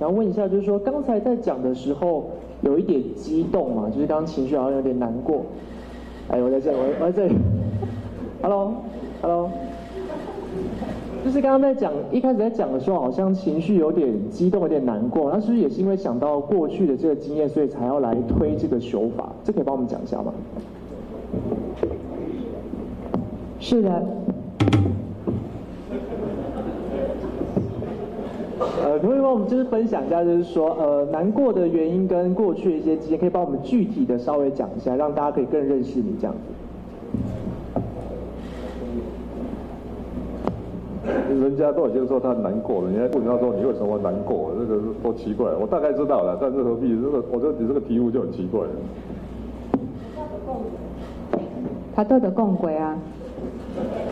想问一下，就是说刚才在讲的时候有一点激动嘛，就是刚刚情绪好像有点难过。哎，我在这里，我在这里。Hello，就是刚刚在讲，一开始在讲的时候，好像情绪有点激动，有点难过。那是不是也是因为想到过去的这个经验，所以才要来推这个修法？这可以帮我们讲一下吗？ 是的。 可不可以帮我们就是分享一下，就是说难过的原因跟过去的一些经验，可以帮我们具体的稍微讲一下，让大家可以更认识你这样子。 人家都已经说他难过了，你还问他说你为什么难过？这个多奇怪！我大概知道了，但是何必？我觉得你这个题目就很奇怪了。 他都得共轨啊。